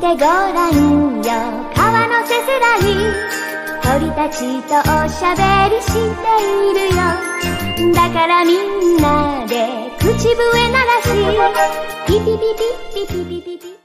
てごらんよ、川のせせらぎ、鳥たちとおしゃべりしているよ。だからみんなで口笛鳴らし、ピピピピピピピピピ。